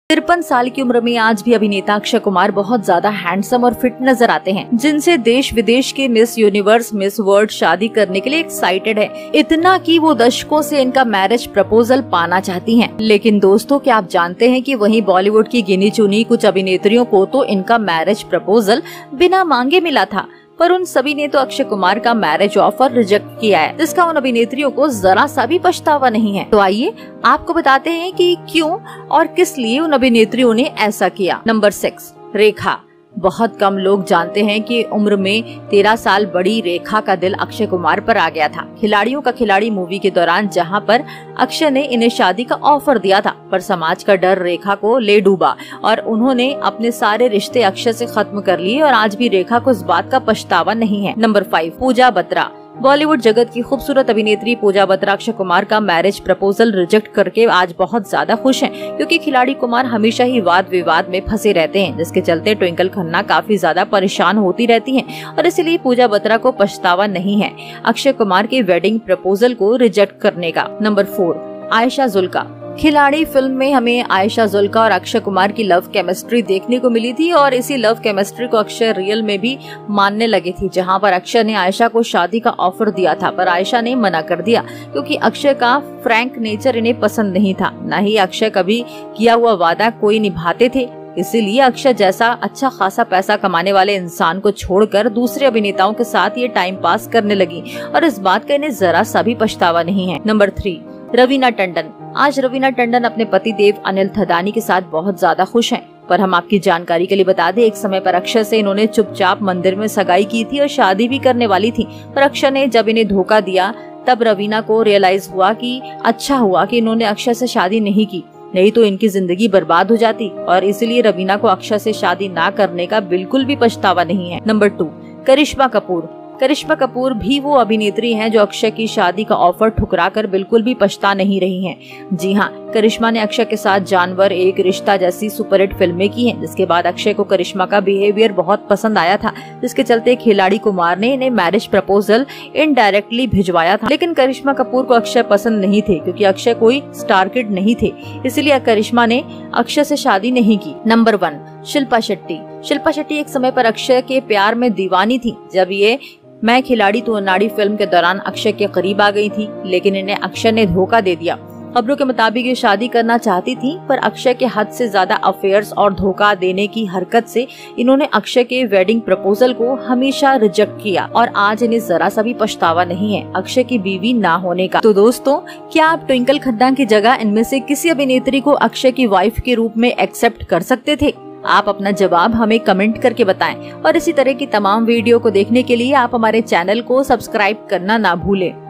53 साल की उम्र में आज भी अभिनेता अक्षय कुमार बहुत ज्यादा हैंडसम और फिट नजर आते हैं, जिनसे देश विदेश के मिस यूनिवर्स, मिस वर्ल्ड शादी करने के लिए एक्साइटेड है। इतना कि वो दशकों से इनका मैरिज प्रपोजल पाना चाहती हैं। लेकिन दोस्तों, क्या आप जानते हैं कि वहीं बॉलीवुड की गिनी चुनी कुछ अभिनेत्रियों को तो इनका मैरिज प्रपोजल बिना मांगे मिला था, पर उन सभी ने तो अक्षय कुमार का मैरिज ऑफर रिजेक्ट किया है, जिसका उन अभिनेत्रियों को जरा सा भी पछतावा नहीं है। तो आइए आपको बताते हैं कि क्यों और किस लिए उन अभिनेत्रियों ने ऐसा किया। नंबर 6, रेखा। बहुत कम लोग जानते हैं कि उम्र में 13 साल बड़ी रेखा का दिल अक्षय कुमार पर आ गया था। खिलाड़ियों का खिलाड़ी मूवी के दौरान जहां पर अक्षय ने इन्हें शादी का ऑफर दिया था, पर समाज का डर रेखा को ले डूबा और उन्होंने अपने सारे रिश्ते अक्षय से खत्म कर लिए और आज भी रेखा को इस बात का पछतावा नहीं है। नंबर 5, पूजा बत्रा। बॉलीवुड जगत की खूबसूरत अभिनेत्री पूजा बत्रा अक्षय कुमार का मैरिज प्रपोजल रिजेक्ट करके आज बहुत ज्यादा खुश हैं, क्योंकि खिलाड़ी कुमार हमेशा ही वाद विवाद में फंसे रहते हैं, जिसके चलते ट्विंकल खन्ना काफी ज्यादा परेशान होती रहती हैं और इसलिए पूजा बत्रा को पछतावा नहीं है अक्षय कुमार के वेडिंग प्रपोजल को रिजेक्ट करने का। नंबर 4, आयशा जुल्का। खिलाड़ी फिल्म में हमें आयशा जुल्का और अक्षय कुमार की लव केमिस्ट्री देखने को मिली थी और इसी लव केमिस्ट्री को अक्षय रियल में भी मानने लगे थे, जहां पर अक्षय ने आयशा को शादी का ऑफर दिया था, पर आयशा ने मना कर दिया क्योंकि अक्षय का फ्रैंक नेचर इन्हें पसंद नहीं था। न ही अक्षय कभी किया हुआ वादा कोई निभाते थे, इसीलिए अक्षय जैसा अच्छा खासा पैसा कमाने वाले इंसान को छोड़कर दूसरे अभिनेताओं के साथ ये टाइम पास करने लगी और इस बात का इन्हें जरा सा भी पछतावा नहीं है। नंबर 3, रवीना टंडन। आज रवीना टंडन अपने पति देव अनिल थदानी के साथ बहुत ज्यादा खुश हैं, पर हम आपकी जानकारी के लिए बता दें, एक समय पर अक्षय से इन्होंने चुपचाप मंदिर में सगाई की थी और शादी भी करने वाली थी, पर अक्षय ने जब इन्हें धोखा दिया तब रवीना को रियलाइज हुआ कि अच्छा हुआ कि इन्होंने अक्षय से शादी नहीं की, नहीं तो इनकी जिंदगी बर्बाद हो जाती और इसलिए रवीना को अक्षय से शादी ना करने का बिल्कुल भी पछतावा नहीं है। नंबर 2, करिश्मा कपूर। करिश्मा कपूर भी वो अभिनेत्री हैं जो अक्षय की शादी का ऑफर ठुकराकर बिल्कुल भी पछता नहीं रही हैं। जी हाँ, करिश्मा ने अक्षय के साथ जानवर, एक रिश्ता जैसी सुपरहिट फिल्में की हैं, जिसके बाद अक्षय को करिश्मा का बिहेवियर बहुत पसंद आया था, जिसके चलते खिलाड़ी कुमार ने इन्हें मैरिज प्रपोजल इनडायरेक्टली भिजवाया था। लेकिन करिश्मा कपूर को अक्षय पसंद नहीं थे, क्योंकि अक्षय कोई स्टार किड नहीं थे, इसलिए करिश्मा ने अक्षय से शादी नहीं की। नंबर 1, शिल्पा शेट्टी। शिल्पा शेट्टी एक समय पर अक्षय के प्यार में दीवानी थी। जब ये मैं खिलाड़ी तू अनाड़ी फिल्म के दौरान अक्षय के करीब आ गई थी, लेकिन इन्हें अक्षय ने धोखा दे दिया। खबरों के मुताबिक ये शादी करना चाहती थी, पर अक्षय के हद से ज्यादा अफेयर्स और धोखा देने की हरकत से इन्होंने अक्षय के वेडिंग प्रपोजल को हमेशा रिजेक्ट किया और आज इन्हें जरा सा भी पछतावा नहीं है अक्षय की बीवी ना होने का। तो दोस्तों, क्या आप ट्विंकल खन्ना की जगह इनमें से किसी अभिनेत्री को अक्षय की वाइफ के रूप में एक्सेप्ट कर सकते थे? आप अपना जवाब हमें कमेंट करके बताएं और इसी तरह की तमाम वीडियो को देखने के लिए आप हमारे चैनल को सब्सक्राइब करना ना भूलें।